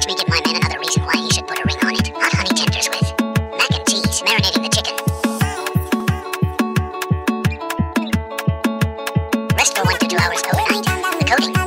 me give my man another reason why he should put a ring on it. Hot honey tenders with mac and cheese, marinating the chicken. Rest for 1 to 2 hours overnight. The coating